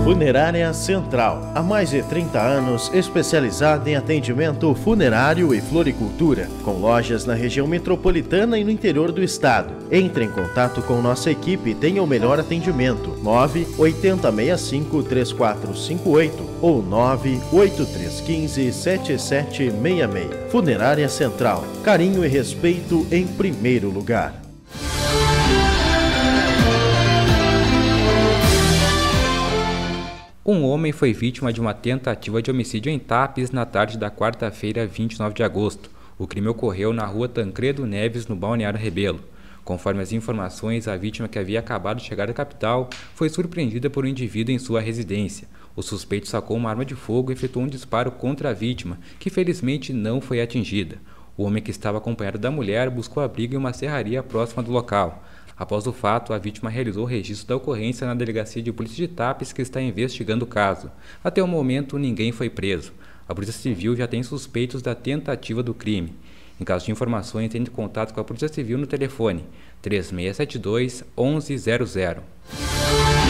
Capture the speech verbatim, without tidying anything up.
Funerária Central, há mais de trinta anos especializada em atendimento funerário e floricultura, com lojas na região metropolitana e no interior do estado. Entre em contato com nossa equipe e tenha o melhor atendimento. nove oito zero seis cinco três quatro cinco oito ou nove oito três um cinco sete sete seis seis. Funerária Central, carinho e respeito em primeiro lugar. Um homem foi vítima de uma tentativa de homicídio em Tapes na tarde da quarta-feira, vinte e nove de agosto. O crime ocorreu na rua Tancredo Neves, no Balneário Rebelo. Conforme as informações, a vítima, que havia acabado de chegar à capital, foi surpreendida por um indivíduo em sua residência. O suspeito sacou uma arma de fogo e efetuou um disparo contra a vítima, que felizmente não foi atingida. O homem, que estava acompanhado da mulher, buscou abrigo em uma serraria próxima do local. Após o fato, a vítima realizou o registro da ocorrência na Delegacia de Polícia de Tapes, que está investigando o caso. Até o momento, ninguém foi preso. A Polícia Civil já tem suspeitos da tentativa do crime. Em caso de informações, entre em contato com a Polícia Civil no telefone três seis sete dois, um um zero zero.